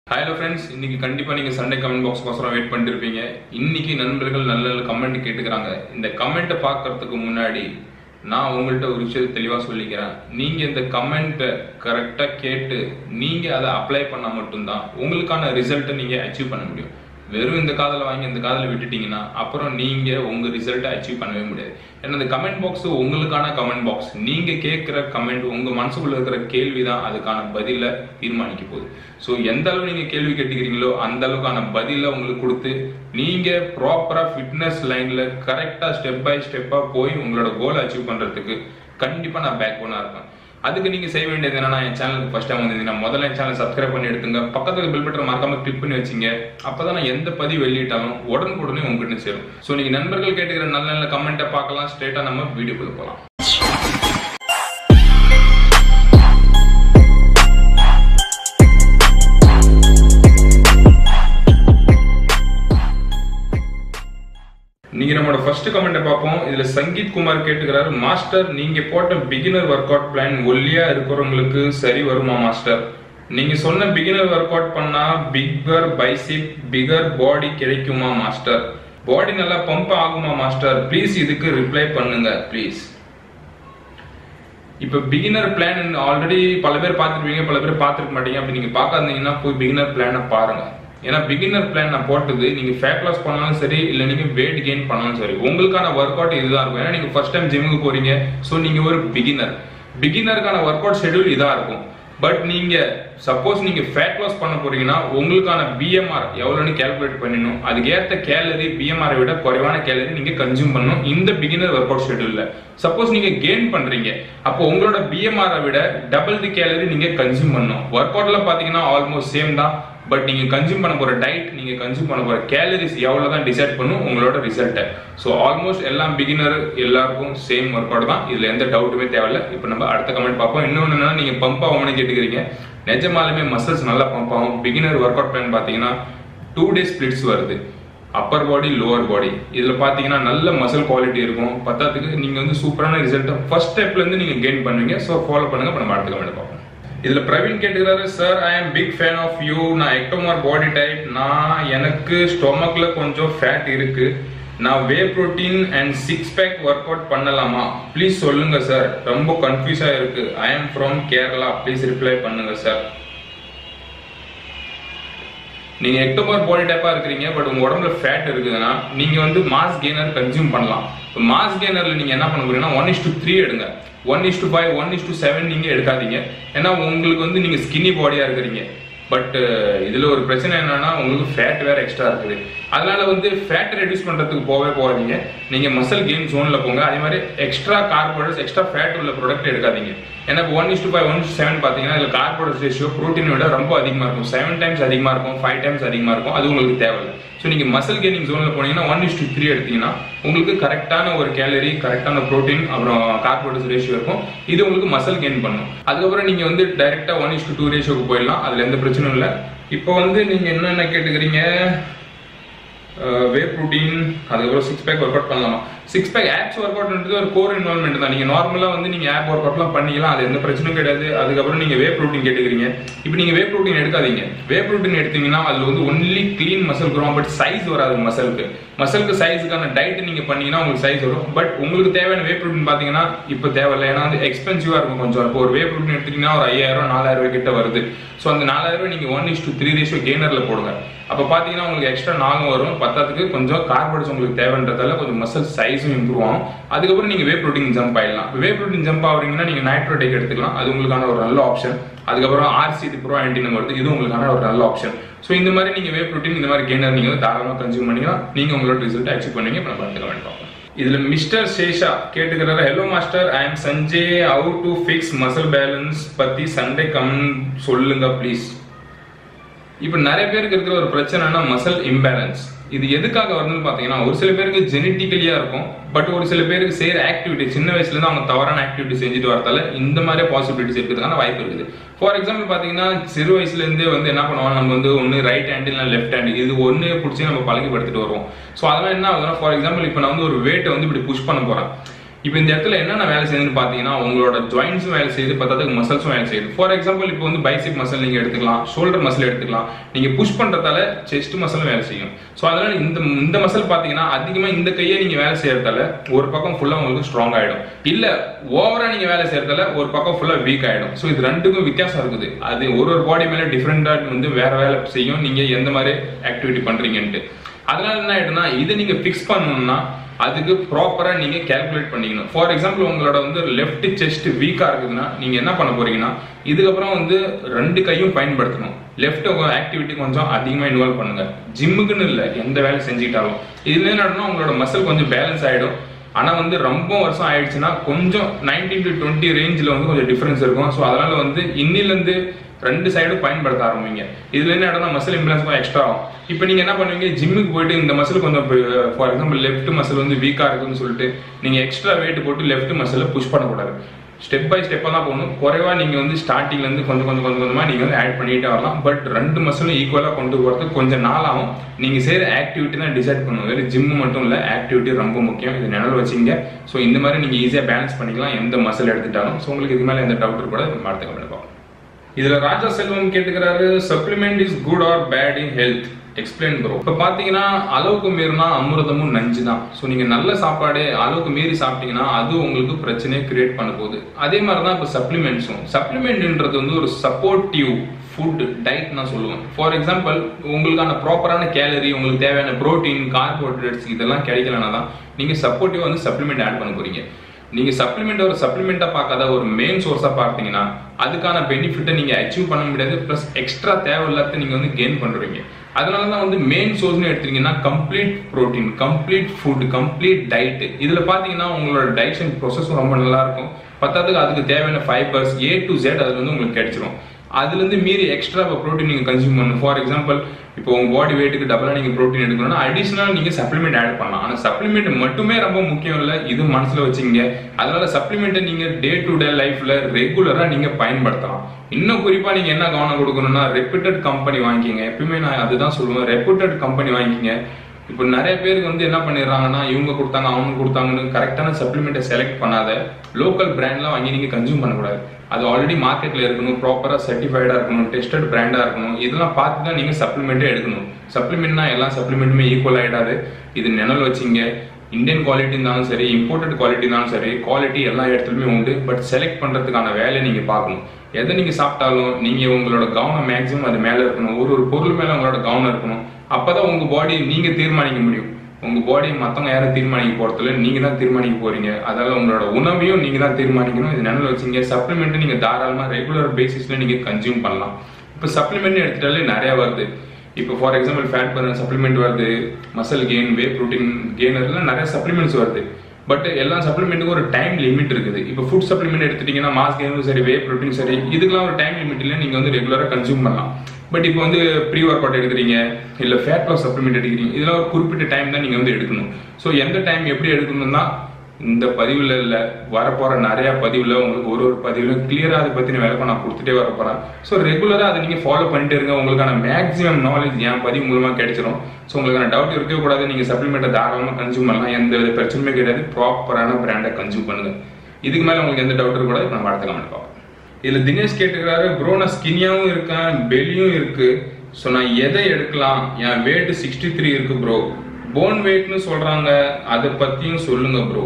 Hi hello friends, இன்னைக்கு கண்டிப்பா நீங்க சண்டே கமெண்ட் பாக்ஸ் கோசரம் வெயிட் பண்ணிட்டு இருப்பீங்க. இன்னைக்கு நண்பர்கள் நல்ல நல்ல கமெண்ட் கேட்டுக்கறாங்க. இந்த கமெண்ட் பார்க்கிறதுக்கு முன்னாடி நான் உங்கள்ட்ட ஒரு விஷயம் தெளிவா சொல்லிக்கிறேன். நீங்க இந்த கமெண்ட் கரெக்ட்டா கேட்டு நீங்க அதை அப்ளை பண்ணா மட்டும் தான் உங்களுக்கான ரிசல்ட் நீங்க அச்சீவ் பண்ண முடியும். வெறும் இந்த காதல வாங்கி இந்த காதல விட்டுட்டீங்கன்னா அப்புறம் நீங்க உங்க ரிசல்ட்டை அச்சீவ் பண்ணவே முடியாது. ஏன்னா இந்த கமெண்ட் பாக்ஸ் உங்களுக்கான கமெண்ட் பாக்ஸ். நீங்க கேட்கிற கமெண்ட் உங்க மனசுக்குள்ள இருக்கிற கேள்வி தான் அதுக்கான பதில தீர்மானிக்க போகுது. ஸோ எந்த அளவு நீங்க கேள்வி கேட்டுக்கிறீங்களோ அந்த அளவுக்கான பதில உங்களுக்கு கொடுத்து நீங்க ப்ராப்பரா ஃபிட்னஸ் லைன்ல கரெக்டா ஸ்டெப் பை ஸ்டெப்பா போய் உங்களோட கோலை அச்சீவ் பண்றதுக்கு கண்டிப்பா நான் பேக் போனா இருப்பேன். அதுக்கு நீங்க செய்ய வேண்டியது என்னன்னா, என் சேனலுக்கு ஃபர்ஸ்ட் டைம் வந்தீங்கன்னா முதல்ல என் சேனல் சப்ஸ்கிரைப் பண்ணி எடுத்துங்க. பக்கத்துல பெல் பட்டன் மறக்காம கிளிக் பண்ணி வச்சுங்க. அப்பதான் நான் எந்த பதிவு வெளியிட்டாலும் உடனுக்குடனே உங்ககிட்ட சேரும். ஸோ நீங்க நண்பர்கள் கேட்டுக்கிற நல்ல நல்ல கமெண்ட்டை பார்க்கலாம். ஸ்ட்ரெயிட்டா நம்ம வீடியோக்குள்ள போகலாம். நீங்க நம்மளோட ஃபர்ஸ்ட் கமெண்ட் பார்ப்போம். இதுல சங்கீத் குமார் கேட்டுக்கிறாரு, மாஸ்டர் நீங்க போட்ட பிகினர் ஒர்க் அவுட் பிளான் ஒல்லியா இருக்கிறவங்களுக்கு சரி வருமா மாஸ்டர்? நீங்க சொன்ன பிகினர் ஒர்க் அவுட் பண்ணா பிக்கர் பைசிப் பிகர் பாடி கிடைக்குமா மாஸ்டர்? பாடி நல்லா பம்ப் ஆகுமா மாஸ்டர்? ப்ளீஸ் இதுக்கு ரிப்ளை பண்ணுங்க ப்ளீஸ். இப்ப பிகினர் பிளான் ஆல்ரெடி பல பேர் பார்த்துருப்பீங்க, பல பேர் பார்த்துருக்க மாட்டீங்க. அப்படி நீங்க பார்க்காதீங்கன்னா போய் பிகினர் பிளானை பாருங்க. ஏன்னா பிகினர் பிளான் நான் போட்டது நீங்க ஃபேட் லாஸ் பண்ணாலும் சரி இல்ல நீங்க வெயிட் கெயின் பண்ணாலும் சரி உங்களுக்கான ஒர்க் அவுட் இதுதான் இருக்கும். ஏன்னா நீங்க ஃபர்ஸ்ட் டைம் ஜிம்முக்கு போறீங்க, ஸோ நீங்க ஒரு பிகினருக்கான ஒர்க் அவுட் ஷெட்யூல் இதா இருக்கும். பட் நீங்க சப்போஸ் நீங்க ஃபேட் லாஸ் பண்ண போறீங்கன்னா உங்களுக்கான பிஎம்ஆர் எவ்வளவுன்னு கால்குலேட் பண்ணணும். அதுக்கு ஏற்ற கேலரி பிஎம்ஆரை விட குறைவான கேலரி நீங்க கன்சியூம் பண்ணணும் இந்த பிகினர் ஒர்க் அவுட் ஷெட்யூல்ல. சப்போஸ் நீங்க கெயின் பண்றீங்க அப்போ உங்களோட பிஎம்ஆரை விட டபுள் தி கேலரி நீங்க கன்சியூம் பண்ணணும். ஒர்க் அவுட்ல பாத்தீங்கன்னா ஆல்மோஸ்ட் சேம் தான். பட் நீங்க கன்சியூம் பண்ண போற டயட், நீங்க கன்சியூம் பண்ண போற கேலரிஸ் எவ்வளவுதான் டிசைட் பண்ணும் உங்களோட ரிசல்ட்டை. ஸோ ஆல்மோஸ்ட் எல்லாம் பிகினர் எல்லாருக்கும் சேம் ஒர்க் அவுட் தான். இதுல எந்த டவுட்டுமே தேவையில்லை. இப்போ நம்ம அடுத்த கமெண்ட் பார்ப்போம். இன்னொன்னு என்னன்னா, நீங்க பம்ப் ஆகும்னு கேட்டுக்கிறீங்க. நிஜமாலுமே மசில்ஸ் நல்லா பம்ப் ஆகும். பிகினர் ஒர்க் அவுட் பிளான் பாத்தீங்கன்னா 2 டே ஸ்பிளிட்ஸ் வருது. அப்பர் பாடி லோவர் பாடி இதுல பாத்தீங்கன்னா நல்ல மசில் குவாலிட்டி இருக்கும். பத்தாத்துக்கு நீங்க வந்து சூப்பரான ரிசல்ட் ஃபர்ஸ்ட் ஸ்டெப்ல இருந்து நீங்க கெயின் பண்ணுவீங்க. ஸோ ஃபாலோ பண்ணுங்க. நம்ம அடுத்த கமெண்ட் பார்ப்போம். இதுல பிரவீன் கேட்டுக்கிறாரு, sir I am big fan of you. நான் எக்டோமார்ஃப் பாடி டைப். நான் எனக்கு ஸ்டொமக்ல கொஞ்சம் ஃபேட் இருக்கு. நான் whey protein and 6 pack workout பண்ணலாமா? ப்ளீஸ் சொல்லுங்க சார், ரொம்ப கன்ஃபியூஸா இருக்கு. I am from Kerala. Please reply பண்ணுங்க சார். நீங்க எக்டோமார்ஃப் பாடி டைப்பா இருக்கிறீங்க, பட் உங்க உடம்புல ஃபேட் இருக்குதுன்னா நீங்க வந்து மாஸ் கெய்னர் கன்சியூம் பண்ணலாம். மாஸ் கெய்னர்ல நீங்க என்ன பண்ண போறீங்கன்னா 1:3 எடுங்க. 1:5 1:7 நீங்க எடுக்காதீங்க. ஏன்னா உங்களுக்கு வந்து நீங்க ஸ்கின்னி பாடியா இருக்கிறீங்க. பட் இதுல ஒரு பிரச்சனை என்னன்னா உங்களுக்கு ஃபேட் வேற எக்ஸ்ட்ரா இருக்குது. அதனால வந்து ஃபேட் ரெடியூஸ் பண்றதுக்கு போகாதீங்க. நீங்க மசில் கெயின் ஜோன்ல போங்க. அதே மாதிரி எக்ஸ்ட்ரா கார்போஹைட்ரேட்ஸ் எக்ஸ்ட்ரா ஃபேட் உள்ள ப்ராடக்ட் எடுக்காதீங்க. ஏன்னா 1:5 1:7 பாத்தீங்கன்னா இதுல கார்போஹைட்ரேட் ரேஷியோ புரோட்டீனை விட ரொம்ப அதிகமா இருக்கும். 7 டைம்ஸ் அதிகமா இருக்கும், 5 டைம்ஸ் அதிகமா இருக்கும். அது உங்களுக்கு தேவையில்லை. ஸோ நீங்க மசில் கெய்னிங் ஜோன்ல போனீங்கன்னா 1:3 எடுத்தீங்கன்னா உங்களுக்கு கரெக்டான ஒரு கேலரி, கரெக்டான புரோட்டீன், அப்புறம் கார்போஹைட்ரேட் ரேஷியோ இருக்கும். இது உங்களுக்கு மசில் கெயின் பண்ணும். அதுக்கப்புறம் நீங்க வந்து டைரக்டா 1:2 ரேஷியோக்கு போயிடலாம். அதுல எந்த பிரச்சனையும் இல்லை. இப்போ வந்து நீங்க என்ன கேட்டுக்கிறீங்க, வே புரோட்டீன், அதுக்கப்புறம் 6 பேக் ஒர்க் அவுட் பண்ணலாமா? 6 பேக் ஆப்ஸ் ஒர்க் அவுட்ன்றது ஒரு கோர் இன்வால்மெண்ட் தான். நீங்க நார்மலா வந்து நீங்க ஆப் ஒர்க் அவுட்லாம் பண்ணிக்கலாம், அது எந்த பிரச்சனையும் கிடையாது. அதுக்கப்புறம் நீங்க வே புரோட்டீன் கேட்டுக்கிறீங்க. இப்போ நீங்க வே புரோட்டீன் எடுக்காதீங்க. வே புரோட்டீன் எடுத்தீங்கன்னா அதுல வந்து ஒன்லி கிளீன் மசில் வரும், பட் சைஸ் வராது. மசிலுக்கு சைஸுக்கான டயட் நீங்க பண்ணீங்கன்னா உங்களுக்கு சைஸ் வரும். பட் உங்களுக்கு தேவையான வே புரோட்டீன் பாத்தீங்கன்னா இப்போ தேவையில்லை. ஏன்னா வந்து எக்ஸ்பென்சிவா இருக்கும் கொஞ்சம். இப்போ ஒரு வே புரோட்டீன் எடுத்தீங்கன்னா ஒரு 5000 4000 கிட்ட வருது. ஸோ அந்த 4000 நீங்க 1:3 ரேஷியோ கெய்னர்ல போடுங்க. அப்ப பாத்தீங்கன்னா உங்களுக்கு எக்ஸ்ட்ரா 4 வரும். பத்தாத்துக்கு கொஞ்சம் கார்போஹைட்ரேட்ஸ் உங்களுக்கு தேவைன்றதால கொஞ்சம் மசில் சைஸும் இம்ப்ரூவ் ஆகும். அதுக்கப்புறம் நீங்க வே புரோட்டீன் ஜம்ப் ஆயிடலாம். வே புரோட்டீன் ஜம்ப் ஆகுறீங்கன்னா நீங்க நைட்ரோடேக் எடுத்துக்கலாம். அது உங்களுக்கான ஒரு நல்ல ஆப்ஷன். அதுக்கப்புறம் RCD ப்ரோ ஆன்டினம் வருது. இது உங்களுக்கான ஒரு நல்ல ஆப்ஷன். ஸோ இந்த மாதிரி நீங்க வே புரோட்டீன் இந்த மாதிரி கெய்னர் நீங்க தாராளமாக கன்சியூம் பண்ணீங்கன்னா நீங்க உங்களோட ரிசல்ட் அச்சீவ் பண்ணுவீங்க. இப்போ நம்ம அடுத்த கமெண்ட் பார்ப்போம். இதுல மிஸ்டர் சேஷா கேட்டுக்கிறாரு, hello master, I am Sanjay. How to fix muscle balance பத்தி சண்டே கமெண்ட் சொல்லுங்க ப்ளீஸ். இப்ப நிறைய பேருக்கு இருக்கிற ஒரு பிரச்சனைனா மசில் இம்பேலன்ஸ். இது எதுக்காக வருதுன்னு பாத்தீங்கன்னா, ஒரு சில பேருக்கு ஜெனட்டிக்கலியா இருக்கும். பட் ஒரு சில பேருக்கு செய்யற ஆக்டிவிட்டி சின்ன வயசுல இருந்து அவங்க தவறான ஆக்டிவிட்டி செஞ்சுட்டு வரதால இந்த மாதிரி பாசிபிலிட்டிஸ் இருக்கிறதுக்கான வாய்ப்பு இருக்குது. ஃபார் எக்ஸாம்பிள் பாத்தீங்கன்னா, சிறு வயசுல இருந்தே வந்து என்ன பண்ணுவோம், நம்ம வந்து ஒன்னு ரைட் ஹேண்ட் இல்ல லெஃப்ட் ஹேண்ட் இது ஒன்னு பிடிச்சி நம்ம பழகிப்படுத்திட்டு வருவோம். ஸோ அதெல்லாம் என்ன ஆகுதுன்னா, ஃபார் எக்ஸாம்பிள் இப்போ நான் வந்து ஒரு வெயிட்டை வந்து இப்படி புஷ் பண்ண போறேன். இப்போ இந்த இடத்துல என்னென்ன வேலை செய்யுதுன்னு பார்த்தீங்கன்னா உங்களோட ஜாயின்ஸும் வேலை செய்யுது, பத்தாதுக்கு மசில்ஸும் வேலை செய்யுது. ஃபார் எக்ஸாம்பிள் இப்போ வந்து பைசெப் மசில் நீங்கள் எடுத்துக்கலாம், ஷோல்டர் மசில் எடுத்துக்கலாம். நீங்கள் புஷ் பண்ணுறதால செஸ்ட் மசிலும் வேலை செய்யும். ஸோ அதனால இந்த மசில் பார்த்தீங்கன்னா அதிகமாக இந்த கையை நீங்கள் வேலை செய்யறதால ஒரு பக்கம் ஃபுல்லாக உங்களுக்கு ஸ்ட்ராங் ஆகிடும், இல்லை ஓவராக நீங்கள் வேலை செய்யறதால ஒரு பக்கம் ஃபுல்லாக வீக் ஆகிடும். ஸோ இது ரெண்டுக்கும் வித்தியாசம் இருக்குது. அது ஒரு பாடி மேலே டிஃப்ரெண்டாக வந்து வேற வேலை செய்யும் நீங்கள் எந்த மாதிரி ஆக்டிவிட்டி பண்ணுறீங்கன்ட்டு. அதனால என்ன ஆகிடும்னா இதை நீங்கள் ஃபிக்ஸ் பண்ணணும்னா அதுக்கு ப்ராப்பரா நீங்க கால்குலேட் பண்ணிக்கணும். ஃபார் எக்ஸாம்பிள் உங்களோட வந்து லெஃப்ட் செஸ்ட் வீக்கா இருக்குதுன்னா நீங்க என்ன பண்ண போறீங்கன்னா இதுக்கப்புறம் வந்து ரெண்டு கையும் பயன்படுத்தணும். லெஃப்ட் ஆக்டிவிட்டி கொஞ்சம் அதிகமா இன்வால்வ் பண்ணுங்க. ஜிம்முக்குன்னு இல்லை, எந்த வேலை செஞ்சுக்கிட்டாலும் இதுல என்ன உங்களோட மசில் கொஞ்சம் பேலன்ஸ் ஆயிடும். ஆனா வந்து ரொம்ப வருஷம் ஆயிடுச்சுன்னா கொஞ்சம் 19 to 20 ரேஞ்சில் வந்து கொஞ்சம் டிஃபரன்ஸ் இருக்கும். ஸோ அதனால வந்து இன்னிலிருந்து ரெண்டு சைடும் பயன்படுத்த ஆரம்பிங்க. இதுல என்ன ஆகும்னா மசில் இம்பாலன்ஸ் எக்ஸ்ட்ரா ஆகும். இப்போ நீங்க என்ன பண்ணுவீங்க, ஜிம்முக்கு போயிட்டு இந்த மசில் கொஞ்சம் ஃபார் எக்ஸாம்பிள் லெஃப்ட் மசில் வந்து வீக்கா இருக்குன்னு சொல்லிட்டு நீங்க எக்ஸ்ட்ரா வெயிட் போட்டு லெஃப்ட் மசிலை புஷ் பண்ணக்கூடாது. ஸ்டெப் பை ஸ்டெப்பாக தான் போகணும். குறைவா நீங்க வந்து ஸ்டார்டிங்ல இருந்து கொஞ்சமா நீங்க வந்து ஆட் பண்ணிட்டே வரலாம். பட் ரெண்டு மசிலும் ஈக்குவலா கொண்டு போறதுக்கு கொஞ்சம் நாள் ஆகும். நீங்க செய்யற ஆக்டிவிட்டி தான் டிசைட் பண்ணுவோம். வெறும் ஜிம் மட்டும் இல்ல, ஆக்டிவிட்டி ரொம்ப முக்கியம். இது நினைவு வச்சுங்க. ஸோ இந்த மாதிரி நீங்க ஈஸியா பேலன்ஸ் பண்ணிக்கலாம் எந்த மசில் எடுத்துட்டாலும். ஸோ உங்களுக்கு இது மேல எந்த டவுட் கூட அடுத்த கமெண்ட். இதுல ராஜா செல்வம் கேட்டுக்கிறாரு, supplement is good or bad in health, explain bro. இப்போ பார்த்தீங்கன்னா அளவுக்கு மீறினா அமிர்தமும் நஞ்சு தான். ஸோ நீங்கள் நல்ல சாப்பாடு அளவுக்கு மீறி சாப்பிட்டீங்கன்னா அது உங்களுக்கு பிரச்சனையை கிரியேட் பண்ண போகுது. அதே மாதிரி தான் இப்போ சப்ளிமெண்ட்ஸும். சப்ளிமெண்ட்ன்றது வந்து ஒரு சப்போர்ட்டிவ் ஃபுட் டயட் நான் சொல்லுவேன். ஃபார் எக்ஸாம்பிள் உங்களுக்கான ப்ராப்பரான கேலரி, உங்களுக்கு தேவையான ப்ரோட்டீன், கார்போஹைட்ரேட்ஸ் இதெல்லாம் கிடைக்கலன்னா தான் நீங்கள் சப்போர்ட்டிவாக வந்து சப்ளிமெண்ட் ஆட் பண்ண போறீங்க. நீங்க சப்ளிமெண்ட் ஒரு சப்ளிமெண்டா பார்க்காத ஒரு மெயின் சோர்ஸா பார்த்தீங்கன்னா அதுக்கான பெனிஃபிட்டை நீங்க அச்சீவ் பண்ண முடியாது. பிளஸ் எக்ஸ்ட்ரா தேவையில்லாத நீங்க வந்து கெயின் பண்றீங்க. அதனால தான் வந்து மெயின் சோர்ஸ்னு எடுத்தீங்கன்னா complete protein, complete food, complete diet. இதுல பாத்தீங்கன்னா உங்களோட டைஜஷன் ப்ரோசஸ் ரொம்ப நல்லா இருக்கும். பத்தாவதுக்கு அதுக்கு தேவையான ஃபைபர்ஸ் A to Z அதுல வந்து உங்களுக்கு கிடைச்சிரும். அதுல இருந்து மீறி எக்ஸ்ட்ரா ப்ரோட்டீன் நீங்க கன்சியூம் பண்ணணும். ஃபார் எக்ஸாம்பிள் இப்போ உங்க பாடி வெயிட்டுக்கு டபுளா நீங்க ப்ரோட்டீன் எடுக்கணும்னா அடிஷனல் நீங்க சப்ளிமெண்ட் ஆட் பண்ணலாம். ஆனா சப்ளிமெண்ட் மட்டுமே ரொம்ப முக்கியம் இல்லை, இது மனசுல வச்சுங்க. அதனால சப்ளிமெண்ட்டை நீங்க டே டு டே லைஃப்ல ரெகுலரா நீங்க பயன்படுத்தலாம். இன்னும் குறிப்பா நீங்க என்ன கவனம் கொடுக்கணும்னா ரெப்யூட்டட் கம்பெனி வாங்கிக்கிங்க. எப்பயுமே நான் அதுதான் சொல்லுவேன், ரெப்யூட்டட் கம்பெனி வாங்கிக்கிங்க. இப்போ நிறைய பேருக்கு வந்து என்ன பண்ணிடுறாங்கன்னா இவங்க கொடுத்தாங்க அவங்க கொடுத்தாங்கன்னு கரெக்டான சப்ளிமெண்ட்டை செலக்ட் பண்ணாத லோக்கல் பிராண்ட்லாம் வாங்கி நீங்க கன்சியூம் பண்ணக்கூடாது. அது ஆல்ரெடி மார்க்கெட்ல இருக்கணும், ப்ராப்பரா சர்டிஃபைடா இருக்கணும், டெஸ்டட் பிராண்டா இருக்கணும். இதெல்லாம் பார்த்து தான் நீங்க சப்ளிமெண்ட்டே எடுக்கணும். சப்ளிமெண்ட்னா எல்லா சப்ளிமெண்ட்டுமே ஈக்குவல் ஆயிடாது. இது நினைவு வச்சிங்க. இந்தியன் குவாலிட்டி இருந்தாலும் சரி, இம்போர்ட்டட் குவாலிட்டி இருந்தாலும் சரி, குவாலிட்டி எல்லா இடத்துலையுமே உண்டு. பட் செலக்ட் பண்றதுக்கான வேலையை நீங்க பார்க்கணும். எதை நீங்க சாப்பிட்டாலும் நீங்க உங்களோட கவனம் மேக்ஸிமம் அது மேல இருக்கணும். ஒரு பொருள் மேல உங்களோட கவனம் இருக்கணும். அப்பதான் உங்க பாடி நீங்க தீர்மானிக்க முடியும். உங்க பாடி மத்தவங்க யாரும் தீர்மானிக்க போறதுல நீங்க தான் தீர்மானிக்க போறீங்க. அதாவது உங்களோட உணவையும் நீங்க தான் தீர்மானிக்கணும். இது நினைவு வச்சுங்க. சப்ளிமெண்ட் நீங்க தாராளமா ரெகுலர் பேசிஸ்ல நீங்க கன்சியூம் பண்ணலாம். இப்போ சப்ளிமெண்ட் எடுத்துட்டாலே நிறைய வருது. இப்போ for example fat burner supplement வருது, மசில் கெயின், வே ப்ரோட்டீன் கெயினர்லாம் நிறைய சப்ளிமெண்ட்ஸ் வருது. பட் எல்லா சப்ளிமெண்ட்டுக்கும் ஒரு டைம் லிமிட் இருக்குது. இப்போ ஃபுட் சப்ளிமெண்ட் எடுத்துட்டீங்கன்னா மாஸ் கெயினும் சரி, வே ப்ரோட்டீன் சரி, இதுக்கெல்லாம் ஒரு டைம் லிமிட் இல்லை, நீங்க வந்து ரெகுலரா கன்சியூம் பண்ணலாம். பட் இப்போ வந்து ப்ரீ ஒர்க் அவுட் எடுக்கிறீங்க, இல்லை ஃபேட் லாஸ் சப்ளிமெண்ட் எடுக்கிறீங்க, இதெல்லாம் ஒரு குறிப்பிட்ட டைம் தான் நீங்க வந்து எடுக்கணும். ஸோ எந்த டைம் எப்படி எடுக்கணும்னா இந்த பதிவுல இல்ல வரப்போற நிறைய பதிவுல உங்களுக்கு ஒரு பதிவுல கிளியரா அதை பத்தின விளக்கம் நான் கொடுத்துட்டே வர போறேன். ஸோ ரெகுலரா அதை நீங்க ஃபாலோ பண்ணிட்டே இருங்க. உங்களுக்கான மேக்ஸிமம் நாலேஜ் என் பதிவு மூலமா கிடைச்சிடும். ஸோ உங்களுக்கான டவுட் இருக்கவே கூடாது. நீங்க சப்ளிமெண்ட்டை தாராளமா கன்சியூம் பண்ணலாம். எந்த வித பிரச்சனையுமே கிடையாது. ப்ராப்பரான பிராண்டை கன்சியூம் பண்ணுங்க. இதுக்கு மேல உங்களுக்கு எந்த டவுட் இருக்க கூடாது. நம்ம அடுத்த கமெண்ட் பார்ப்போம். இதுல தினேஷ் கேட்டுக்கிறாரு, ப்ரோ நான் ஸ்கின்னியாவும் இருக்கேன், பெலியும் இருக்கு. ஸோ நான் எதை எடுக்கலாம்? என் வெயிட் 63 இருக்கு ப்ரோ. போன் வெயிட்னு சொல்றாங்க, அதை பத்தியும் சொல்லுங்க ப்ரோ.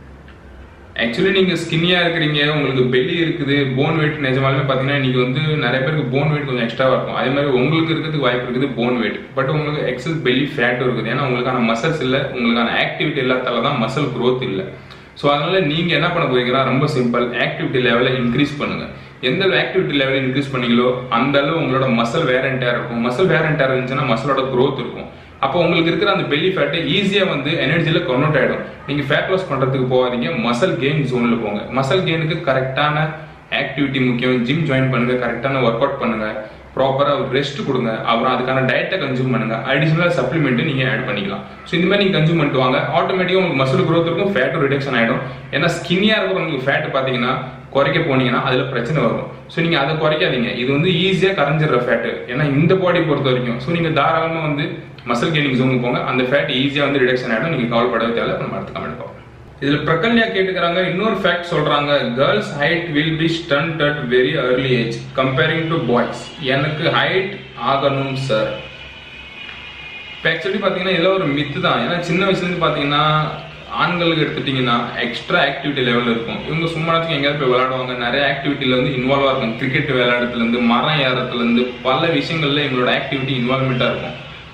ஆக்சுவலி நீங்க ஸ்கின்னியா இருக்கிறீங்க, உங்களுக்கு பெல்லி இருக்குது, போன் வெயிட் நிஜமாலுமே பாத்தீங்கன்னா இன்னைக்கு வந்து நிறைய பேருக்கு போன் வெயிட் கொஞ்சம் எக்ஸ்ட்ரா இருக்கும். அதே மாதிரி உங்களுக்கு இருக்கிறதுக்கு வாய்ப்பு இருக்குது போன் வெயிட். பட் உங்களுக்கு எக்ஸஸ் பெல்லி ஃபேட்டும் இருக்குது. ஏன்னா உங்களுக்கான மசில்ஸ் இல்லை, உங்களுக்கான ஆக்டிவிட்டி இல்லாதால தான் மசில் க்ரோத் இல்லை. ஸோ அதனால நீங்க என்ன பண்ண போறீங்கன்னா ரொம்ப சிம்பிள், ஆக்டிவிட்டி லெவலை இன்க்ரீஸ் பண்ணுங்க. எந்த ஆக்டிவிட்டி லெவலை இன்க்ரீஸ் பண்ணீங்களோ அந்த அளவு உங்களோட மசில் வேர் அண்ட் டேர் இருக்கும். மசில் வேர் அண்ட் டேர் இருந்துச்சுன்னா மசிலோட க்ரோத் இருக்கும். அப்போ உங்களுக்கு இருக்கிற அந்த பெல்லி ஃபேட்டை ஈஸியா வந்து எனர்ஜியில கன்வெர்ட் ஆயிடும். நீங்க ஃபேட் லாஸ் பண்றதுக்கு போகாதீங்க, மசில் கெயின் ஜோன்ல போங்க. மசில் கெயினுக்கு கரெக்டான ஆக்டிவிட்டி முக்கியம். ஜிம் ஜாயின் பண்ணுங்க, கரெக்டான ஒர்க் அவுட் பண்ணுங்க, ப்ராப்பரா ரெஸ்ட் கொடுங்க, அப்புறம் அதுக்கான டயட்டை கன்சியூம் பண்ணுங்க. அடிஷனலா சப்ளிமெண்ட் நீங்க ஆட் பண்ணிக்கலாம். ஸோ இந்த மாதிரி நீங்க கன்சியூம் பண்ணிட்டு வாங்க. ஆட்டோமேட்டிக்கா உங்களுக்கு மசில் க்ரோத் இருக்கும், ஃபேட்டும் ரிடக்ஷன் ஆயிடும். ஏன்னா ஸ்கின்னியா இருக்கிறவங்களுக்கு ஃபேட் பாத்தீங்கன்னா குறைக்க போனீங்கன்னா அதுல பிரச்சனை வரும். ஸோ நீங்க அதை குறைக்காதீங்க. இது வந்து ஈஸியா கரைஞ்சிடுற ஃபேட். ஏன்னா இந்த பாடி பொறுத்த வரைக்கும். ஸோ நீங்க தாராளமா வந்து மசில் கெயினிங் ஜோனுக்கு போங்க. அந்த ஃபேட் ஈஸியா வந்து ரிடக்ஷன் ஆயிடும். நீங்க கவலைப்படவே தேவை. நம்ம அடுத்த கமெண்ட் பார்ப்போம். இதுல பிரகல்யா கேட்டுக்கிறாங்க, இன்னொரு ஃபேக்ட் சொல்றாங்க, girls height will be stunt at very early age comparing to boys. எனக்கு ஹைட் ஆகணும் சார். இப்போ ஆக்சுவலி பார்த்தீங்கன்னா இதெல்லாம் ஒரு மித்து தான். ஏன்னா சின்ன வயசுலேருந்து பார்த்தீங்கன்னா ஆண்களுக்கு எடுத்துட்டிங்கன்னா எக்ஸ்ட்ரா ஆக்டிவிட்டி லெவல் இருக்கும். இவங்க சும்மாச்சும் எங்கேயாவது போய் விளையாடுவாங்க, நிறைய ஆக்டிவிட்டியில் வந்து இன்வால்வாக இருக்கும். கிரிக்கெட் விளையாடுறதுலேருந்து மரம் ஏறத்துலேருந்து பல விஷயங்கள்ல எங்களோட ஆக்டிவிட்டி இன்வால்மெண்ட்டாக இருக்கும்.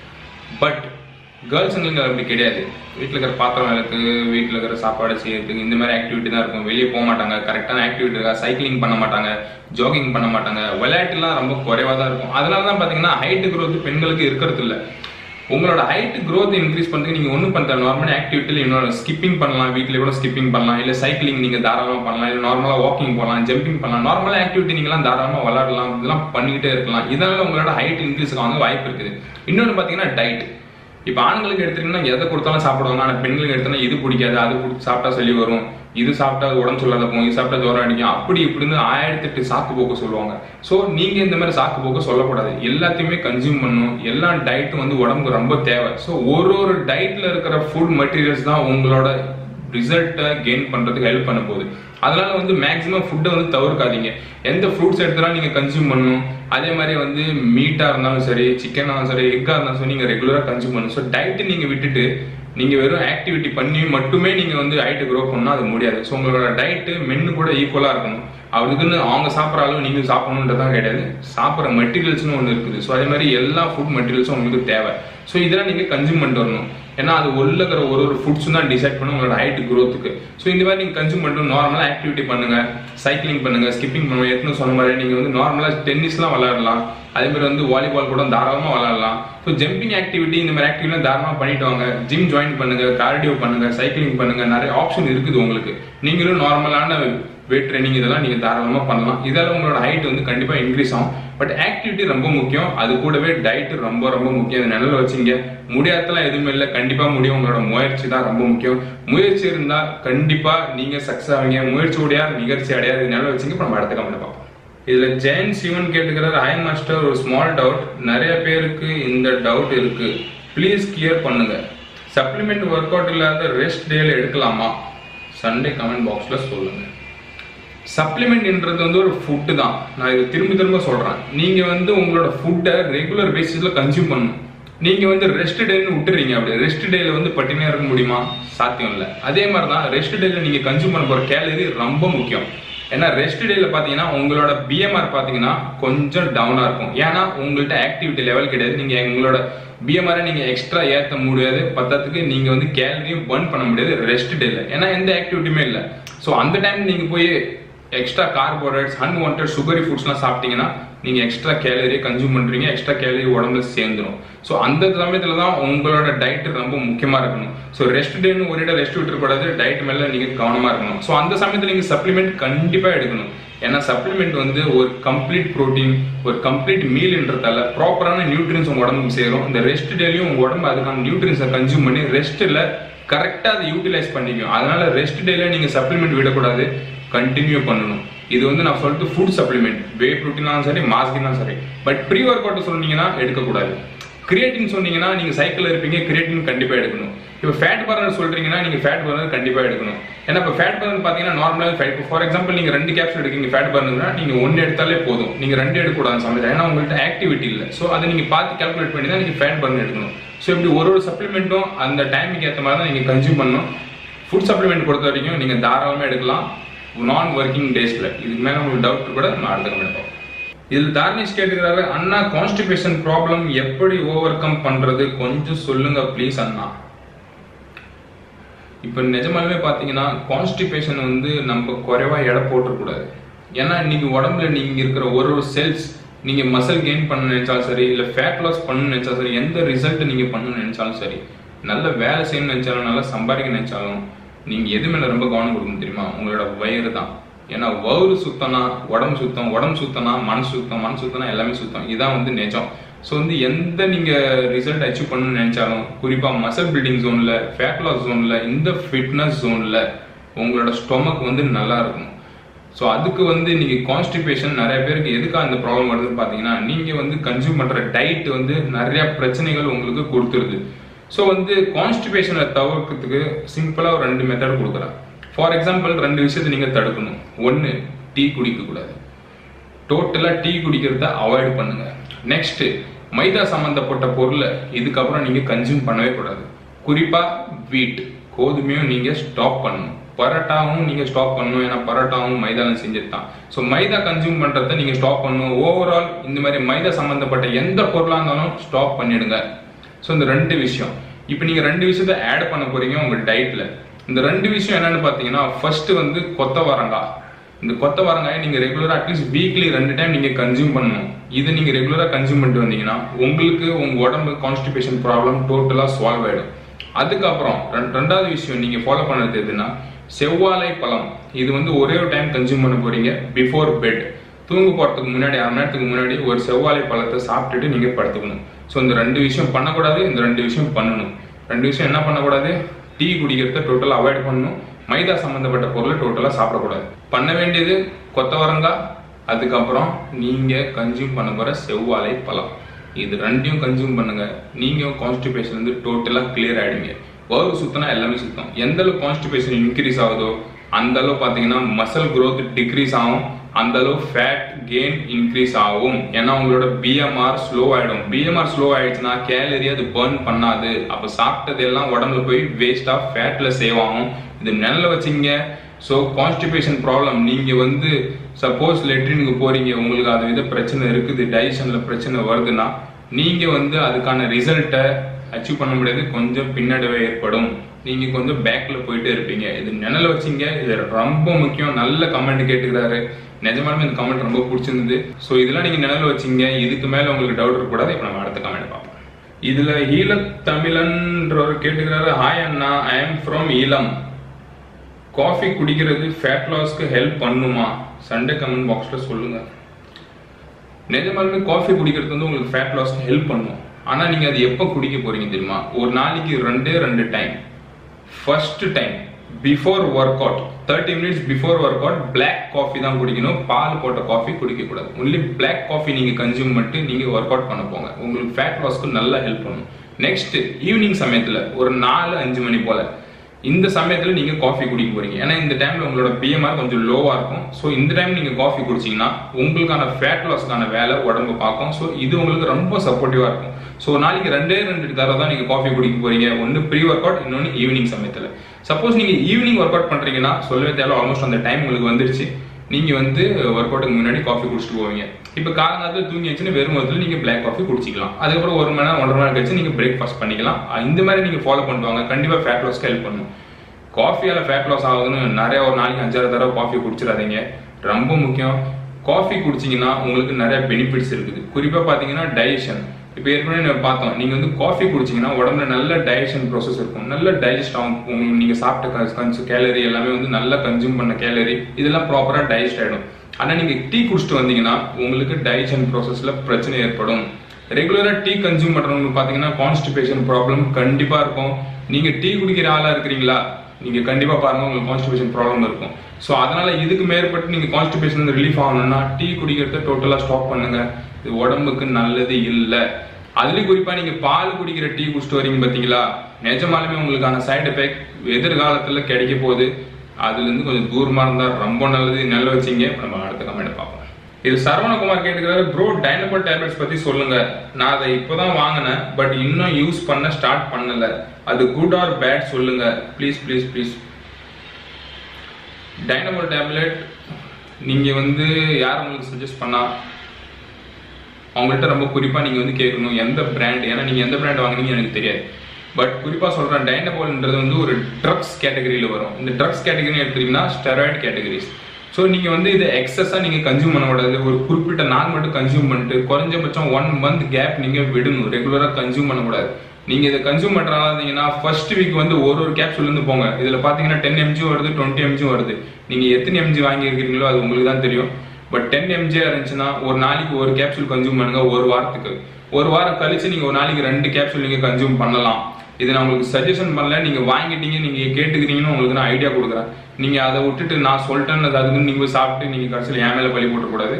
பட் கேர்ள்ஸுங்களுக்கு அப்படி கிடையாது. வீட்டில் இருக்கிற பாத்திரம் விளக்கு, வீட்டில் இருக்கிற சாப்பாடு செய்யறதுக்கு இந்த மாதிரி ஆக்டிவிட்டி தான் இருக்கும். வெளியே போக மாட்டாங்க, கரெக்டான ஆக்டிவிட்டி இருக்கா, சைக்கிளிங் பண்ண மாட்டாங்க, ஜாகிங் பண்ண மாட்டாங்க, விளையாட்டுலாம் ரொம்ப குறைவாக தான் இருக்கும். அதனால தான் பார்த்தீங்கன்னா ஹைட்டு க்ரோத் பெண்களுக்கு இருக்கிறது இல்லை. உங்களோட ஹைட் க்ரோத் இன்க்ரீஸ் பண்ணுறதுக்கு நீங்கள் ஒன்றும் பண்ணுற நார்மல் ஆக்டிவிட்டியில் இன்னொரு ஸ்கிப்பிங் பண்ணலாம், வீட்டில் கூட ஸ்கிப்பிங் பண்ணலாம், இல்லை சைக்கிளிங் நீங்கள் தாராளமாக பண்ணலாம், இல்லை நார்மலாக வாக்கிங் போகலாம், ஜம்பிங் பண்ணலாம், நார்மலாக ஆக்டிவிட்டி நீங்களாம் தாராளமாக விளையாடலாம், இதெல்லாம் பண்ணிக்கிட்டே இருக்கலாம். இதனால உங்களோட ஹைட் இன்க்ரீஸ் ஆக வாய்ப்பு இருக்குது. இன்னொன்று பார்த்தீங்கன்னா டயட். இப்போ ஆண்களுக்கு எடுத்துட்டீங்கன்னா எதை கொடுத்தாலும் சாப்பிடுவாங்க, ஆனால் பெண்களுக்கு எடுத்தோன்னா இது பிடிக்காது, அது சாப்பிட்டா சொல்லி வரும், இது சாப்பிட்டா உடம்பு சொல்லாத போகும், இது சாப்பிட்டா ஜோரம் அடிக்கும், அப்படி இப்படின்னு 1008 சாக்கு போக்க சொல்லுவாங்க. ஸோ நீங்கள் இந்த மாதிரி சாக்கு போக்க சொல்லக்கூடாது. எல்லாத்தையுமே கன்சியூம் பண்ணணும். எல்லா டயட்டும் வந்து உடம்புக்கு ரொம்ப தேவை. ஸோ ஒரு டயட்டில் இருக்கிற ஃபுட் மெட்டீரியல்ஸ் தான் உங்களோட ரிசல்ட்டை கெயின் பண்ணுறதுக்கு ஹெல்ப் பண்ண போகுது. அதனால வந்து மேக்ஸிமம் ஃபுட்டை வந்து தவிர்க்காதீங்க. எந்த ஃப்ரூட்ஸ் எடுத்தாலும் நீங்கள் கன்சியூம் பண்ணணும். அதே மாதிரி வந்து மீட்டாக இருந்தாலும் சரி, சிக்கனாக இருந்தாலும் சரி, எக்காக இருந்தாலும் சரி, நீங்கள் ரெகுலராக கன்சியூம் பண்ணணும். ஸோ டயட்டு நீங்கள் விட்டுட்டு நீங்கள் வெறும் ஆக்டிவிட்டி பண்ணி மட்டுமே நீங்கள் வந்து ஹைட்டு க்ரோ பண்ணால் அது முடியாது. ஸோ உங்களோட டயட்டு மென்னு கூட ஈக்குவலாக இருக்கணும். அதுக்குன்னு அவங்க சாப்பிட்ற அளவு நீங்கள் சாப்பிடணுன்றதான் கிடையாது. சாப்பிட்ற மெட்டீரியல்ஸ்னு ஒன்று இருக்குது. ஸோ அதே மாதிரி எல்லா ஃபுட் மெட்டீரியல்ஸும் உங்களுக்கு தேவை. ஸோ இதெல்லாம் நீங்கள் கன்சியூம் பண்ணிட்டு வரணும். ஏன்னா அது உள்ள இருக்கிற ஒரு ஃபுட்ஸும் தான் டிசைட் பண்ணும் உங்களோட ஹைட் க்ரோத்துக்கு. ஸோ இந்த மாதிரி நீங்கள் கன்சியூம் பண்ணிட்டு நார்மலாக ஆக்டிவிட்டி பண்ணுங்க, சைக்கிளிங் பண்ணுங்க, ஸ்கிப்பிங் பண்ணுங்க. ஏற்கனவே சொன்ன மாதிரி நீங்கள் வந்து நார்மலாக டென்னிஸ்லாம் விளையாடலாம், அதே மாதிரி வந்து வாலிபால் கூட தாராளமாக விளையாடலாம். ஸோ ஜம்பிங் ஆக்டிவிட்டி இந்த மாதிரி ஆக்டிவிட்டிலாம் தாராளமாக பண்ணிட்டு வாங்க. ஜிம் ஜாயின் பண்ணுங்க, கார்டியோ பண்ணுங்க, சைக்கிளிங் பண்ணுங்க. நிறைய ஆப்ஷன் இருக்குது உங்களுக்கு. நீங்களும் நார்மலான வெயிட் ட்ரைனிங் இதெல்லாம் நீங்கள் தாராளமாக பண்ணலாம். இதால் உங்களோட ஹைட் வந்து கண்டிப்பாக இன்க்ரீஸ் ஆகும். பட் ஆக்டிவிட்டி ரொம்ப முக்கியம். அது கூடவே டயட் ரொம்ப ரொம்ப முக்கியம். அதை நினைவில் வச்சுங்க. முடியாதெல்லாம் எதுவுமே இல்லை, கண்டிப்பாக முடியும். உங்களோட முயற்சி தான் ரொம்ப முக்கியம். முயற்சி இருந்தால் கண்டிப்பாக நீங்கள் சக்ஸஸ் ஆவீங்க. முயற்சி உடையார் நிகழ்ச்சி அடையாது. நினைவில் வச்சுங்க. இப்போ நம்ம அடுத்த கமெண்ட் பார்ப்போம். இதில் ஜெயன் சிவன் கேட்டுக்கிறார், ஹாய் மாஸ்டர், ஒரு ஸ்மால் டவுட். நிறைய பேருக்கு இந்த டவுட் இருக்கு, ப்ளீஸ் கிளியர் பண்ணுங்க. சப்ளிமெண்ட் ஒர்க் அவுட் இல்லாத ரெஸ்ட் டேல எடுக்கலாமா? சண்டே கமெண்ட் பாக்ஸில் சொல்லுங்க. சப்ளிமெண்ட்ன்றது வந்து ஒரு ஃபுட்டு தான். நான் இதை திரும்ப சொல்கிறேன். நீங்கள் வந்து உங்களோட ஃபுட்டை ரெகுலர் பேசிஸில் கன்சியூம் பண்ணணும். நீங்கள் வந்து ரெஸ்ட் டேன்னு விட்டுறீங்க. அப்படி ரெஸ்ட் டேல வந்து பட்டினியாக இருக்க முடியுமா? சாத்தியம் இல்லை. அதே மாதிரி தான் ரெஸ்ட் டேல நீங்கள் கன்சியூம் பண்ண போகிற கேலரி ரொம்ப முக்கியம். ஏன்னா ரெஸ்ட் டேல பார்த்தீங்கன்னா உங்களோட பிஎம்ஆர் பார்த்தீங்கன்னா கொஞ்சம் டவுனாக இருக்கும். ஏன்னா உங்கள்கிட்ட ஆக்டிவிட்டி லெவல் கிடையாது. நீங்கள் உங்களோட பிஎம்ஆரை நீங்கள் எக்ஸ்ட்ரா ஏற்ற முடியாது. பத்தத்துக்கு நீங்கள் வந்து கேலரியும் பர்ன் பண்ண முடியாது ரெஸ்ட் டேல. ஏன்னா எந்த ஆக்டிவிட்டியுமே இல்லை. ஸோ அந்த டைம் நீங்கள் போய் எக்ஸ்ட்ரா கார்போஹைட்ரேட்ஸ், அன்வான்ட் சுகரி ஃபுட்ஸ்லாம் சாப்பிட்டீங்கன்னா நீங்கள் எக்ஸ்ட்ரா கேலரியை கன்சியூம் பண்ணுறீங்க. எக்ஸ்ட்ரா கேலரி உடம்புல சேர்ந்துடும். ஸோ அந்த சமயத்தில் தான் உங்களோட டயட் ரொம்ப முக்கியமாக இருக்கணும். ஸோ ரெஸ்ட் டேன்னு ஒரு இடம் ரெஸ்ட் விட்டுறக்கூடாது. டயட் மேலே நீங்கள் கவனமாக இருக்கணும். ஸோ அந்த சமயத்தில் நீங்கள் சப்ளிமெண்ட் கண்டிப்பாக எடுக்கணும். ஏன்னா சப்ளிமெண்ட் வந்து ஒரு கம்ப்ளீட் ப்ரோட்டீன், ஒரு கம்ப்ளீட் மீல்ன்றதால ப்ராப்பரான நியூட்ரியன்ஸ் உங்கள் உடம்புக்கு சேரும். இந்த ரெஸ்ட் டேலையும் உங்கள் உடம்பு அதுக்கான நியூட்ரியன்ஸை கன்சியூம் பண்ணி ரெஸ்ட்டில் கரெக்டாக அதை யூட்டிலைஸ் பண்ணிக்கும். அதனால ரெஸ்ட் டேல நீங்கள் சப்ளிமெண்ட் விடக்கூடாது, கண்டினியூ பண்ணணும். இது வந்து நான் சொல்லிட்டு ஃபுட் சப்ளிமெண்ட், வே ப்ரோட்டீனாலும் சரி, மாஸ்கினாலும் சரி. பட் ப்ரீ ஒர்க் அவுட் சொன்னீங்கன்னா எடுக்கக்கூடாது. கிரியேட்டின் சொன்னீங்கன்னா நீங்கள் சைக்கிள் இருப்பீங்க, கிரியேட்டின் கண்டிப்பாக எடுக்கணும். இப்போ ஃபேட் பர்னர் சொல்றீங்கன்னா நீங்கள் ஃபேட் பர்னர் கண்டிப்பாக எடுக்கணும். ஏன்னா இப்போ ஃபேட் பர்னர் பார்த்தீங்கன்னா நார்மலாக ஃபார் எக்ஸாம்பிள் நீங்கள் 2 கேப்சூல் எடுக்கீங்க ஃபேட் பர்னர்னா நீங்கள் 1 எடுத்தாலே போதும். நீங்கள் 2 எடுக்கக்கூடாது சமையல். ஏன்னா உங்கள்கிட்ட ஆக்டிவிட்டி இல்லை. ஸோ அதை நீங்கள் பார்த்து கால்குலேட் பண்ணி தான் நீங்கள் ஃபேட் பர்னர் எடுக்கணும். ஸோ இப்படி ஒரு சப்ளிமெண்ட்டும் அந்த டைமுக்கு ஏற்ற மாதிரி தான் நீங்கள் கன்சியூம் பண்ணணும். ஃபுட் சப்ளிமெண்ட் பொறுத்த வரைக்கும் நீங்கள் தாராளமாக எடுக்கலாம் நான் ஒர்க்கிங் டேஸில். இதுக்கு மேலே உங்களுக்கு டவுட் கூட நம்ம அடுத்த கமெண்ட் பார்ப்போம். இதில் தார்னிஷ் கேட்டுக்கிறாரு, அண்ணா கான்ஸ்டிபேஷன் ப்ராப்ளம் எப்படி ஓவர் கம் பண்ணுறது கொஞ்சம் சொல்லுங்க ப்ளீஸ் அண்ணா. இப்போ நிஜமாலுமே பார்த்தீங்கன்னா கான்ஸ்டிபேஷன் வந்து நம்ம குறைவாக எடை போட்டுறக்கூடாது. ஏன்னா இன்னைக்கு உடம்புல நீங்கள் இருக்கிற ஒரு செல்ஸ், நீங்கள் மசில் கெயின் பண்ண நினைச்சாலும் சரி, இல்லை ஃபேட் லாஸ் பண்ண நினைச்சாலும் சரி, எந்த ரிசல்ட் நீங்கள் பண்ண நினைச்சாலும் சரி, நல்ல வேலை செய்யணும்னு நினைச்சாலும், நல்லா சம்பாதிக்க நினைச்சாலும், நீங்கள் எது மேலே ரொம்ப கவனம் கொடுக்கணும் தெரியுமா? உங்களோட வயிறு தான். ஏன்னா வயிறு சுத்தம்னா உடம்பு சுத்தம், உடம்பு சுத்தம்னா மனசு சுத்தம், மனசு சுத்தம்னா எல்லாமே சுத்தம். இதான் வந்து நிஜம். ஸோ வந்து எந்த நீங்கள் ரிசல்ட் அச்சீவ் பண்ணணும்னு நினைச்சாலும், குறிப்பாக மசில் பில்டிங் ஜோனில், ஃபேட் லாஸ் ஜோனில், இந்த ஃபிட்னஸ் ஜோனில் உங்களோட ஸ்டொமக் வந்து நல்லா இருக்கணும். ஸோ அதுக்கு வந்து நீங்கள் கான்ஸ்டிபேஷன் நிறைய பேருக்கு எதுக்காக அந்த ப்ராப்ளம் வருதுன்னு பார்த்தீங்கன்னா, நீங்கள் வந்து கன்சியூம் பண்ணுற டயட் வந்து நிறையா பிரச்சனைகள் உங்களுக்கு கொடுத்துருது. ஸோ வந்து கான்ஸ்டிபேஷனை தவிர்க்கிறதுக்கு சிம்பிளாக ஒரு 2 மெத்தட் கொடுக்குறேன். ஃபார் எக்ஸாம்பிள் 2 விஷயத்தை நீங்கள் தடுக்கணும். 1, டீ குடிக்கக்கூடாது. டோட்டலாக டீ குடிக்கிறத அவாய்ட் பண்ணுங்க. நெக்ஸ்ட், மைதா சம்மந்தப்பட்ட பொருளை இதுக்கப்புறம் நீங்கள் கன்சியூம் பண்ணவே கூடாது. குறிப்பாக வீட், கோதுமையும் நீங்கள் ஸ்டாப் பண்ணணும். பரோட்டாவும் நீங்கள் ஸ்டாப் பண்ணணும். ஏன்னா பரோட்டாவும் மைதாவில் செஞ்சது தான். ஸோ மைதா கன்சியூம் பண்ணுறத நீங்கள் ஸ்டாப் பண்ணணும். ஓவரால் இந்த மாதிரி மைதா சம்மந்தப்பட்ட எந்த பொருளாக இருந்தாலும் ஸ்டாப் பண்ணிடுங்க. ஸோ இந்த 2 விஷயம். இப்போ நீங்கள் 2 விஷயத்த ஆட் பண்ண போறீங்க உங்கள் டயட்டில். இந்த 2 விஷயம் என்னன்னு பார்த்தீங்கன்னா, ஃபர்ஸ்ட் வந்து கொத்தவரங்காய். இந்த கொத்தவரங்காயை நீங்கள் ரெகுலராக அட்லீஸ்ட் வீக்லி 2 டைம் நீங்கள் கன்சியூம் பண்ணணும். இதை நீங்கள் ரெகுலராக கன்சியூம் பண்ணிட்டு வந்தீங்கன்னா உங்களுக்கு உங்கள் உடம்பு கான்ஸ்டிபேஷன் ப்ராப்ளம் டோட்டலாக சால்வ் ஆகிடும். அதுக்கப்புறம் 2வது விஷயம் நீங்கள் ஃபாலோ பண்ணுறது எதுன்னா, செவ்வாழை பழம். இது வந்து ஒரே ஒரு டைம் கன்சியூம் பண்ண போறீங்க பிஃபோர் பெட். தூங்க போகிறதுக்கு முன்னாடி 1/2 மணி நேரத்துக்கு முன்னாடி ஒரு செவ்வாழை பழத்தை சாப்பிட்டுட்டு நீங்கள் படுத்துக்கணும். ஸோ இந்த 2 விஷயம் பண்ணக்கூடாது, இந்த 2 விஷயம் பண்ணணும். 2 விஷயம் என்ன பண்ணக்கூடாது? டீ குடிக்கிறத டோட்டலாக அவாய்ட் பண்ணணும். மைதா சம்மந்தப்பட்ட பொருளை டோட்டலாக சாப்பிடக்கூடாது. பண்ண வேண்டியது கொத்தவரங்காய், அதுக்கப்புறம் நீங்கள் கன்சியூம் பண்ண போகிற செவ்வாழை பழம். இது 2யும் கன்சியூம் பண்ணுங்க. நீங்கள் கான்ஸ்டிபேஷன் வந்து டோட்டலாக கிளியர் ஆகிடுங்க. வயிறு சுத்தினா எல்லாமே சுத்தம். எந்த அளவு கான்ஸ்டிபேஷன் இன்க்ரீஸ் ஆகுதோ அந்த அளவு பார்த்தீங்கன்னா மசில் growth டிக்ரீஸ் ஆகும், அந்த அளவு ஃபேட் கெயின் இன்க்ரீஸ் ஆகும். ஏன்னா உங்களோட பிஎம்ஆர் ஸ்லோ ஆகிடும். பிஎம்ஆர் ஸ்லோ ஆயிடுச்சுன்னா கேலரி அது பர்ன் பண்ணாது. அப்போ சாப்பிட்டது எல்லாம் உடம்புல போய் வேஸ்டாக ஃபேட்ல சேவ் ஆகும். இது நிழல வச்சிங்க. ஸோ கான்ஸ்டிபேஷன் ப்ராப்ளம் நீங்கள் வந்து சப்போஸ் லெட்ரினுக்கு போறீங்க, உங்களுக்கு அது வித பிரச்சனை இருக்குது, டைஜஷன்ல பிரச்சனை வருதுன்னா நீங்கள் வந்து அதுக்கான ரிசல்ட்டை அச்சீவ் பண்ண முடியாது. கொஞ்சம் பின்னடைவே ஏற்படும். நீங்கள் கொஞ்சம் பேக்கில் போயிட்டே இருப்பீங்க. இது நிழல வச்சிங்க. இது ரொம்ப முக்கியம். நல்ல கமெண்ட் கேட்டுக்கிறாரு. நிஜமாலுமே இந்த கமெண்ட் ரொம்ப பிடிச்சிருந்தது. ஸோ இதெல்லாம் நீங்கள் நிழல வச்சிங்க. இதுக்கு மேலே உங்களுக்கு டவுட் இருக்கக்கூடாது. இப்போ நம்ம அடுத்த கமெண்ட் பார்ப்போம். இதில் ஈழத்தமிழன்றவர் கேட்டுக்கிறாரு, ஹாய் அண்ணா, I am from Eelam. Coffee குடிக்கிறது ஃபேட் லாஸ்க்கு ஹெல்ப் பண்ணுமா? சண்டே கமெண்ட் பாக்ஸில் சொல்லுங்கள். நிஜமாலுமே காஃபி குடிக்கிறது வந்து உங்களுக்கு ஃபேட் லாஸ்க்கு ஹெல்ப் பண்ணும். ஆனால் நீங்கள் அது எப்போ குடிக்க போறீங்க தெரியுமா? ஒரு நாளைக்கு 2 time. First time before workout, 30 minutes before workout black coffee தான் குடிக்கணும். பால் போட்ட காஃபி குடிக்கக்கூடாது. ஒன்லி பிளாக் காஃபி நீங்கள் கன்சியூம் பண்ணிட்டு நீங்கள் ஒர்க் அவுட் பண்ண போங்க. உங்களுக்கு ஃபேட் லாஸ்க்கு நல்லா ஹெல்ப் பண்ணும். நெக்ஸ்ட், ஈவினிங் சமயத்தில் ஒரு 4-5 மணி போல இந்த சமயத்தில் நீங்கள் காஃபி குடிக்க போறீங்க. ஏன்னா இந்த டைமில் உங்களோட பிஎம்ஆர் கொஞ்சம் லோவாக இருக்கும். ஸோ இந்த டைம் நீங்கள் காஃபி குடிச்சிங்கன்னா உங்களுக்கான ஃபேட் லாஸ்க்கான வேலை உடம்பு பார்க்கும். ஸோ இது உங்களுக்கு ரொம்ப சப்போர்ட்டிவாக இருக்கும். ஸோ நாளைக்கு 2 தடவை தான் நீங்கள் காஃபி குடிக்க போறீங்க. ஒன்று ப்ரீ ஒர்க் அவுட், இன்னொன்று ஈவினிங் சமயத்தில். சப்போஸ் நீங்கள் ஈவினிங் ஒர்க் அவுட் பண்ணுறீங்கன்னா சொல்லவே தேவை, ஆல்மோஸ்ட் அந்த டைம் உங்களுக்கு வந்துருச்சு. நீங்கள் வந்து ஒர்க் அவுட்டுக்கு முன்னாடி காஃபி குடிச்சிட்டு போவீங்க. இப்போ காலங்காலத்தில் தூங்கி வச்சுன்னு வெறும் மொத்தத்தில் நீங்கள் பிளாக் காஃபி குடிச்சிக்கலாம். அதுக்கப்புறம் 1 மணி நேரம் 1.5 மணி நேரம் கழிச்சு நீங்கள் பிரேக்ஃபாஸ்ட் பண்ணிக்கலாம். இந்த மாதிரி நீங்கள் ஃபாலோ பண்ணுவாங்க. கண்டிப்பாக ஃபேட் லாஸ்க்கு ஹெல்ப் பண்ணும். காஃபியால் ஃபேட் லாஸ் ஆகுதுன்னு நிறைய ஒரு நாளைக்கு 5-6 தடவை காஃபி குடிச்சிடாதீங்க. ரொம்ப முக்கியம். காஃபி குடிச்சிங்கன்னா உங்களுக்கு நிறைய பெனிஃபிட்ஸ் இருக்குது. குறிப்பாக பார்த்தீங்கன்னா டைஜஷன். இப்போ ஏற்கனவே நம்ம பார்த்தோம், நீங்கள் வந்து காஃபி குடிச்சிங்கன்னா உடம்புல நல்ல டைஜஷன் ப்ராசஸ் இருக்கும். நல்ல டைஜஸ்ட் ஆகும். உங்களுக்கு நீங்கள் சாப்பிட்ட கேலரி எல்லாமே வந்து நல்லா கன்சியூம் பண்ண கேலரி இதெல்லாம் ப்ராப்பராக டைஜஸ்ட் ஆகிடும். ஆனால் நீங்கள் டீ குடிச்சிட்டு வந்தீங்கன்னா உங்களுக்கு டைஜஷன் ப்ராசஸில் பிரச்சனை ஏற்படும். ரெகுலராக டீ கன்சியூம் பண்ணுறவங்களுக்கு பார்த்தீங்கன்னா கான்ஸ்டிபேஷன் ப்ராப்ளம் கண்டிப்பாக இருக்கும். நீங்கள் டீ குடிக்கிற ஆளாக இருக்கிறீங்களா? நீங்கள் கண்டிப்பாக பாருங்கள், உங்களுக்கு கான்ஸ்டிபேஷன் ப்ராப்ளம் இருக்கும். ஸோ அதனால் இதுக்கு மேற்பட்டு நீங்கள் கான்ஸ்டிபேஷன் வந்து ரிலீஃப் ஆகணும்னா டீ குடிக்கிறத டோட்டலாக ஸ்டாப் பண்ணுங்கள். இது உடம்புக்கு நல்லது இல்லை. அதுலேயும் குறிப்பாக நீங்கள் பால் குடிக்கிற டீ குடிச்சிட்டு வரீங்க பார்த்தீங்களா, நிஜமாலுமே உங்களுக்கான சைடு எஃபெக்ட் எதிர்காலத்தில் கிடைக்க போகுது. அதுலேருந்து கொஞ்சம் தூரமாக இருந்தால் ரொம்ப நல்லது. நல்ல வச்சிங்க. நம்ம அடுத்த கமெண்ட் பார்ப்போம். இது சரவணகுமார் கேட்டுக்கிறாரு, ப்ரோ டைனபோல் டேப்லெட்ஸ் பற்றி சொல்லுங்க. நான் அதை இப்போதான் வாங்கினேன், பட் இன்னும் யூஸ் பண்ண ஸ்டார்ட் பண்ணல. அது குட் ஆர் பேட் சொல்லுங்க please please please. Dianabol tablet நீங்கள் வந்து யார் உங்களுக்கு சஜஸ்ட் பண்ணா அவங்கள்ட்ட ரொம்ப குறிப்பாக நீங்கள் வந்து கேட்கணும் எந்த பிராண்ட். ஏன்னா நீங்கள் எந்த பிராண்ட் வாங்கினீங்க எனக்கு தெரியாது. பட் குறிப்பாக சொல்கிறேன், டைனபோல்ன்றது வந்து ஒரு ட்ரக்ஸ் கேட்டகரியில் வரும். இந்த ட்ரக்ஸ் கேட்டகரின்னு எடுத்துக்கிட்டிங்கன்னா ஸ்டெராய்டு கேட்டகரிஸ். ஸோ நீங்கள் வந்து இதை எக்ஸஸாக நீங்கள் கன்சியூம் பண்ணக்கூடாது. ஒரு குறிப்பிட்ட நாள் மட்டும் கன்சியூம் பண்ணிட்டு குறைஞ்சபட்சம் 1 month கேப் நீங்கள் விடணும். ரெகுலராக கன்சியூம் பண்ணக்கூடாது. நீங்கள் இதை கன்சியூம் பண்ணுறதா இருந்தீங்கன்னா ஃபர்ஸ்ட் வீக் வந்து ஒரு கேப்சூல்லேருந்து போங்க. இதில் பார்த்தீங்கன்னா 10 mg வருது, 20 mg வருது. நீங்கள் எத்தனை mg வாங்கியிருக்கிறீங்களோ அது உங்களுக்கு தான் தெரியும். பட் 10 mg இருந்துச்சுன்னா ஒரு நாளைக்கு ஒரு கேப்சூல் கன்சியூம் பண்ணுங்க. ஒரு வாரத்துக்கு. ஒரு வாரம் கழிச்சு நீங்கள் ஒரு நாளைக்கு 2 கேப்சூல் நீங்கள் கன்சியூம் பண்ணலாம். இதை நான் உங்களுக்கு சஜஷன் பண்ணல, நீங்கள் வாங்கிட்டீங்க, நீங்கள் கேட்டுக்கிறீங்கன்னு உங்களுக்கு நான் ஐடியா கொடுக்குறேன். நீங்கள் அதை விட்டுட்டு நான் சொல்லிட்டேன்னு அதுக்குன்னு நீங்கள் சாப்பிட்டு நீங்கள் கடைசியில் என் மேலே பழி போட்டக்கூடாது.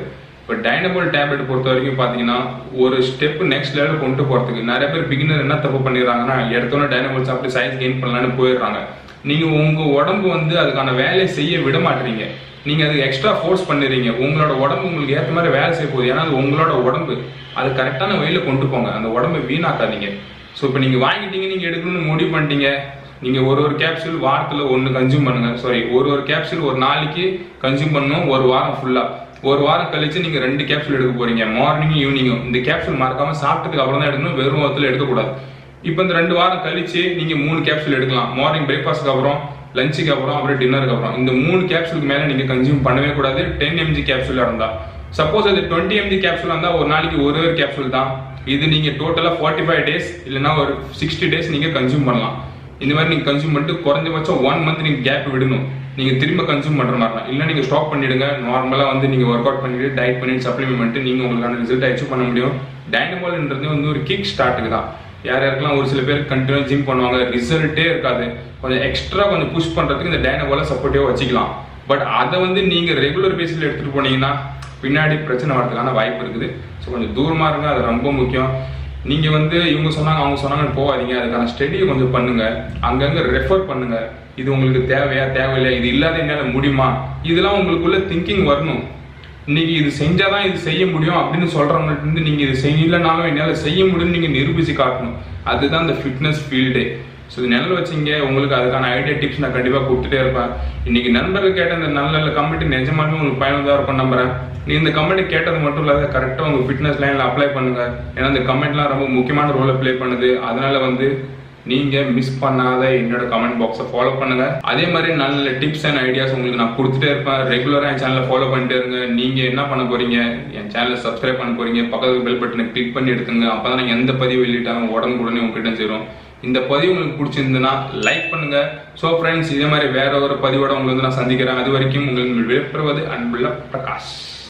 இப்போ டைனபோல் டேப்லெட் பொறுத்த வரைக்கும் பார்த்தீங்கன்னா ஒரு ஸ்டெப் நெக்ஸ்ட் லெவல் கொண்டு போகிறதுக்கு நிறைய பேர் பிகினர் என்ன தப்பு பண்ணிடுறாங்கன்னா எடுத்தோன்னே டைனபோல் சாப்பிட்டு சைஸ் கெயின் பண்ணலான்னு போயிடுறாங்க. நீங்கள் உங்கள் உடம்பு வந்து அதுக்கான வேலையை செய்ய விட மாட்டீங்க. நீங்கள் அதுக்கு எக்ஸ்ட்ரா ஃபோர்ஸ் பண்ணிடுறீங்க. உங்களோட உடம்பு உங்களுக்கு ஏற்ற மாதிரி வேலை செய்ய போகுது. ஏன்னா அது உங்களோட உடம்பு. அது கரெக்டான வழியில் கொண்டு போங்க. அந்த உடம்பை வீணாக்காதீங்க. ஸோ இப்போ நீங்கள் வாங்கிட்டீங்க, நீங்கள் எடுக்கணும்னு முடிவு பண்ணிட்டீங்க. நீங்கள் ஒரு கேப்சூல் வாரத்தில் 1 கன்சியூம் பண்ணுங்க. சாரி, ஒரு கேப்சூல் ஒரு நாளைக்கு கன்சியூம் பண்ணணும், ஒரு வாரம் ஃபுல்லாக. ஒரு வாரம் கழிச்சு நீங்கள் 2 கேப்சூல் எடுக்க போறீங்க, மார்னிங்கும் ஈவினிங்கும். இந்த கேப்சூல் மறக்காம சாப்பிட்டதுக்கு அப்புறம் தான் எடுக்கணும், வெறும் வயித்துல எடுக்கக்கூடாது. இப்போ இந்த 2 வாரம் கழிச்சு நீங்கள் 3 கேப்சூல் எடுக்கலாம். மார்னிங் பிரேக்ஃபாஸ்ட்க்கு அப்புறம், லஞ்சுக்கு அப்புறம், அப்புறம் டின்னருக்கு அப்புறம். இந்த 3 கேப்சூலுக்கு மேலே நீங்கள் கன்சியூம் பண்ணவே கூடாது. 10 mg கேப்சூலாக இருந்தால். சப்போஸ் அது 20 mg கேப்சூல் இருந்தால் ஒரு நாளைக்கு ஒரு கேப்சூல் தான். இது நீங்கள் டோட்டலாக 45 டேஸ் இல்லைன்னா ஒரு 60 டேஸ் நீங்கள் கன்சியூம் பண்ணலாம். இந்த மாதிரி நீங்கள் கன்சியூம் பண்ணிட்டு குறைஞ்சபட்சம் 1 மந்த் நீங்கள் கேப் விடணும். நீங்கள் திரும்ப கன்சியூம் பண்ணுற மாதிரி தான். இல்லை நீங்கள் ஸ்டாப் பண்ணிவிடுங்க. நார்மலாக வந்து நீங்கள் ஒர்க் அவுட் பண்ணிவிட்டு டயட் பண்ணிட்டு சப்ளிமெண்ட் பண்ணிட்டு நீங்கள் உங்களுக்கான ரிசல்ட் அச்சீவ் பண்ண முடியும். டைனபோல்ன்றது வந்து ஒரு கிக் ஸ்டார்ட்டுக்கு தான். யாருக்கெல்லாம் ஒரு சில பேர் கண்டினியூ ஜிம் பண்ணுவாங்க, ரிசல்ட்டே இருக்காது. கொஞ்சம் எக்ஸ்ட்ரா கொஞ்சம் புஷ் பண்ணுறதுக்கு இந்த டைனபோலை சப்போர்ட்டிவாக வச்சுக்கலாம். பட் அதை வந்து நீங்கள் ரெகுலர் பேஸில் எடுத்துகிட்டு போனீங்கன்னா பின்னாடி பிரச்சனை வரதுக்கான வாய்ப்பு இருக்குது. ஸோ கொஞ்சம் தூரமாக இருங்க, அது ரொம்ப முக்கியம். நீங்கள் வந்து இவங்க சொன்னாங்க அவங்க சொன்னாங்கன்னு போகாதீங்க. அதுக்கான ஸ்டடியை கொஞ்சம் பண்ணுங்கள். அங்கங்கே ரெஃபர் பண்ணுங்கள். இது உங்களுக்கு தேவையா தேவையில்லையா, இது இல்லாத என்னால் முடியுமா, இதெல்லாம் உங்களுக்குள்ள திங்கிங் வரணும். இன்னைக்கு இது செஞ்சாதான் இது செய்ய முடியும் அப்படின்னு சொல்கிறவங்கள்ட்ட இருந்து நீங்கள் இது செய்யலைனாலும் என்னால் செய்ய முடியும்னு நீங்கள் நிரூபித்து காட்டணும். அதுதான் இந்த ஃபிட்னஸ் ஃபீல்டே. ஸோ இது நிழல் வச்சிங்க. உங்களுக்கு அதுக்கான ஐடியா டிப்ஸ் நான் கண்டிப்பாக கொடுத்துட்டே இருப்பேன். இன்னைக்கு நண்பர்கள் கேட்ட இந்த நல்ல நல்ல கமெண்ட் நிஜமாலுமே உங்களுக்கு பயனுள்ளதாக இருக்கும் நம்புறேன். நீ இந்த கமெண்ட் கேட்டது மட்டும் இல்லாத கரெக்டாக உங்கள் ஃபிட்னஸ் லைனில் அப்ளை பண்ணுங்க. ஏன்னா இந்த கமெண்ட்லாம் ரொம்ப முக்கியமான ரோலை ப்ளே பண்ணுது. அதனால வந்து நீங்கள் மிஸ் பண்ணாத என்னோட கமெண்ட் பாக்ஸை ஃபாலோ பண்ணுங்க. அதே மாதிரி நல்ல டிப்ஸ் அண்ட் ஐடியாஸ் உங்களுக்கு நான் கொடுத்துட்டே இருப்பேன். ரெகுலராக என் சேனலை ஃபாலோ பண்ணிட்டே இருங்க. நீங்கள் என்ன பண்ண போறீங்க, என் சேனலை சப்ஸ்கிரைப் பண்ண போறீங்க, பக்கத்துக்கு பெல் பட்டனை கிளிக் பண்ணி எடுத்துங்க. அப்போ தான் எந்த பதிவு வெளியிட்டாலும் உடனுக்குடனே உங்ககிட்ட சேரும். இந்த பதிவு உங்களுக்கு பிடிச்சிருந்ததுன்னா லைக் பண்ணுங்க. ஸோ ஃப்ரெண்ட்ஸ், இதே மாதிரி வேற ஒரு பதிவோட உங்களுக்கு வந்து நான் சந்திக்கிறேன். அது வரைக்கும் உங்களுக்கு விடைபெறுவது அன்புள்ள பிரகாஷ்.